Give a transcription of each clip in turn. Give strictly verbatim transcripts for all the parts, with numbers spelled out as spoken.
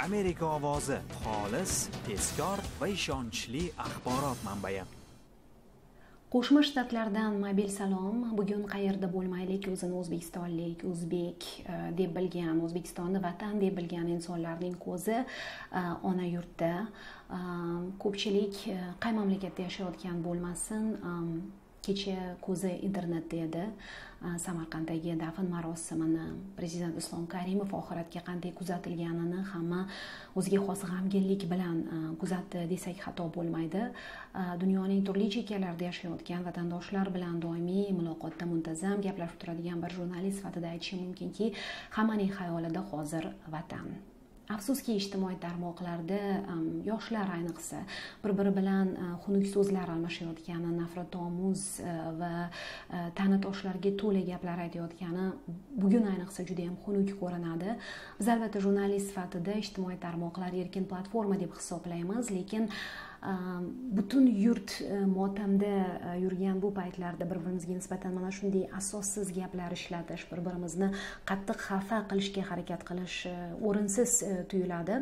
Amerika ovozi xolis, tezkor va ishonchli axborot manbai. Qo'shma Shtatlardan mobil salom. Bugun qayerda bo'lmaylik, o'zini o'zbekistonlik, o'zbek deb bilgan, O'zbekistonni vatan deb bilgan insonlarning ko'zi ona yurtda. Ko'pchilik qay mamlakatda yashayotgan bo'lmasin, kecha ko'zi internetda edi. Samarqanddagi dafn marosimini Prezident Islom Karimov oxiratga qanday kuzatilganini hamma o'ziga xos g'amginlik bilan kuzatdi desak xato bo'lmaydi. Dunyoning turli chekkalarida yashayotgan vatandoshlar bilan doimiy muloqotda muntazam gaplashib turadigan bir jurnalist sifatida aytishim mumkinki, hammaning xayolida hozir vatan. Afsuski, ijtimoiy tarmoqlarda yoshlar ayniqsa bir-biri bilan xunuk so'zlar almashayotgani, nafratomuz va ta'na toshlarga to'la gaplar aytayotgani bugun ayniqsa juda ham xunuk ko'rinadi. Biz albatta jurnalist sifatida ijtimoiy tarmoqlar erkin platforma deb hisoblaymiz, lekin butun yurt motamda yurgan bu paytlarda bir-birimizga nisbatan mana shunday asossiz gaplar ishlatish, bir-birimizni qattiq xafa qilishga harakat qilish o'rinsiz tuyuladi.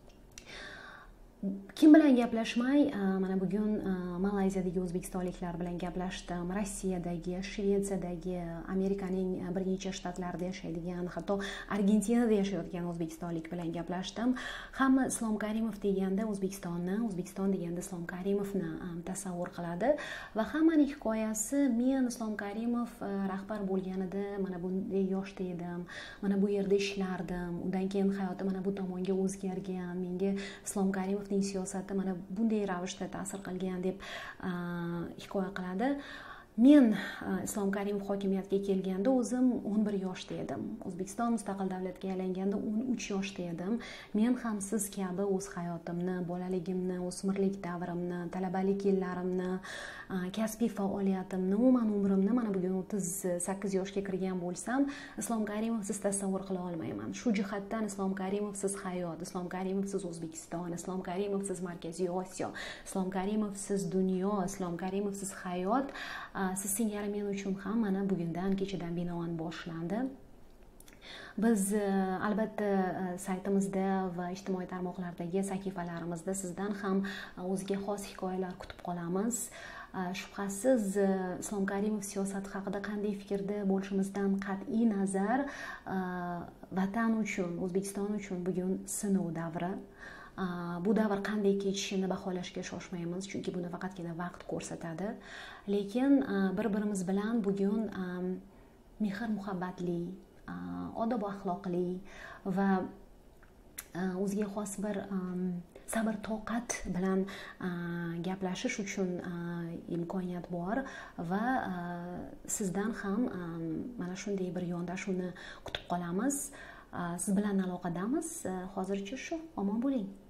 Kim bilan gaplashmay, mana bugun Malayziyadagi o'zbekistonliklar bilan gaplashdim, Rossiyadagi, Shvetsiyadagi, Amerikaning bir necha shtatlarida yashaydigan, hatto Argentinada yashayotgan o'zbekistonlik bilan gaplashdim. Hamma Islom Karimov deganda O'zbekistonni, O'zbekiston deganda Islom Karimovni tasavvur qiladi va hammaning hikoyasi men Islom Karimov rahbar bo'lganida mana bunday yoshda edim, mana bu yerda ishlardim, undan keyin hayotim mana bu tomonga o'zgargan, menga Islom Karimov siyosati mana bunday ravishda ta'sir qilgan deb hikoya qiladi. Men Islom Karimov hokimiyatga kelganda o'zim o'n bir yoshda edim. O'zbekiston mustaqil davlatga aylanganda o'n uch yoshda edim. Men ham siz kabi o'z hayotimni, bolaligimni, o'smirlik davrimni, talabalik yillarimni, kasbiy faoliyatimni, umuman umrimni mana bugun o'ttiz sakkiz yoshga kirgan bo'lsam, Islom Karimovsiz tasavvur qila olmayman. Shu jihatdan Islom Karimovsiz hayot, Islom Karimovsiz O'zbekiston, Islom Karimovsiz Markaziy Osiyo, Islom Karimovsiz dunyo, Islom Karimovsiz hayot siz singari men uchun ham mana bugundan kechadan binoan boshlandi. Biz albatta saytimizda va ijtimoiy tarmoqlardagi sahifalarimizda sizdan ham o'ziga xos hikoyalar kutib qolamiz. Shubhasiz Islom Karimov siyosati haqida qanday fikrda bo'lishimizdan qat'iy nazar, vatan uchun, O'zbekiston uchun bugun sinov davri. Bu davr qanday kechishini baholashga shoshmaymiz, chunki buni faqatgina vaqt ko'rsatadi. Lekin bir-birimiz bilan bugun mehr muhabbatli, odob axloqli va o'ziga xos bir sabr toqat bilan gaplashish uchun imkoniyat bor va sizdan ham mana shunday bir yondashuvni kutib qolamiz. Siz bilan aloqadamiz. Hozircha shu, omon bo'ling.